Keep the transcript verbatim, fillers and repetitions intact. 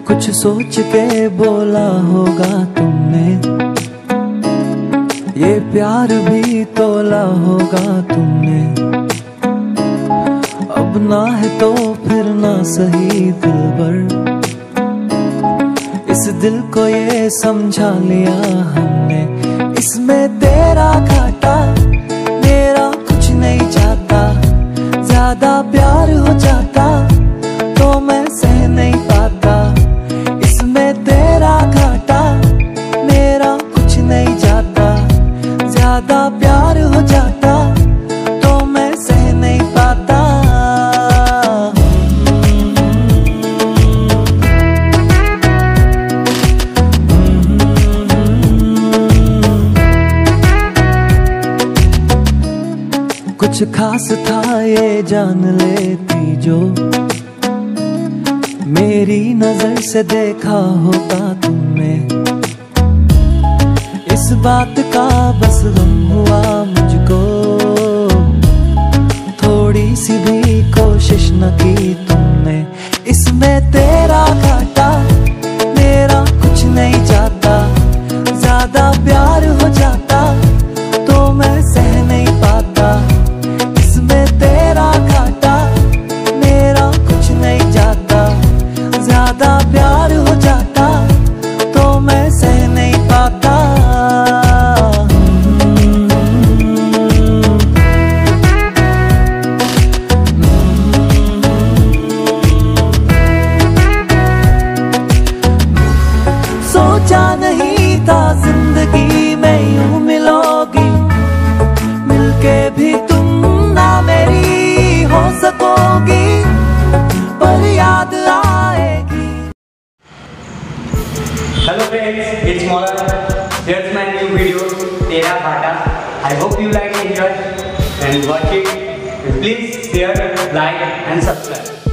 कुछ सोच के बोला होगा तुमने, ये प्यार भी तोला होगा तुमने। अब ना है तो फिर ना सही दिलबर, इस दिल को ये समझा लिया हमने। इसमें तेरा घाटा मेरा कुछ नहीं जाता, ज्यादा प्यार हो जाता तो मैं सह नहीं पाता। इसमें तेरा घाटा मेरा कुछ नहीं जाता, ज्यादा प्यार हो जाता तो मैं सह नहीं पाता। कुछ खास था ये जान लेती जो, मेरी नजर से देखा होता तुमने। इस बात का बस गम हुआ मुझको, थोड़ी सी भी कोशिश न की तुमने। इसमें तेरा घाटा मेरा कुछ नहीं जाता, ज्यादा प्यार हो जाता तो मैं सह नहीं पाता। इसमें तेरा घाटा मेरा कुछ नहीं जाता, ज्यादा प्यार हो जाता तो मैं सह नहीं पाता। सोचा नहीं था जिंदगी में यूं मिलोगी, मिलके भी तुम ना मेरी हो सकोगी, पर याद आएगी। Hello friends, it's Maloy. Here's my new video, Tera ghata. I hope you like it here and watch it. Please share, like and subscribe.